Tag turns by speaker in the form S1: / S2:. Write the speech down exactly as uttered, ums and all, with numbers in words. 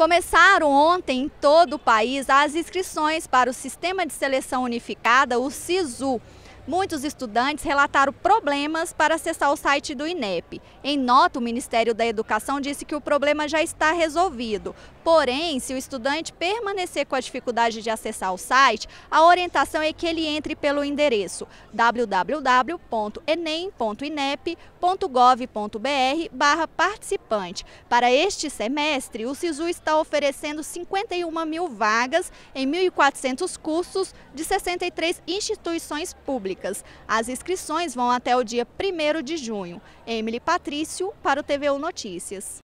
S1: Começaram ontem em todo o país as inscrições para o Sistema de Seleção Unificada, o SISU. Muitos estudantes relataram problemas para acessar o site do INEP. Em nota, o Ministério da Educação disse que o problema já está resolvido. Porém, se o estudante permanecer com a dificuldade de acessar o site, a orientação é que ele entre pelo endereço w w w ponto enem ponto inep ponto gov ponto br barra participante. Para este semestre, o SISU está oferecendo cinquenta e uma mil vagas em mil e quatrocentos cursos de sessenta e três instituições públicas. As inscrições vão até o dia primeiro de junho. Emily Patrício, para o T V U Notícias.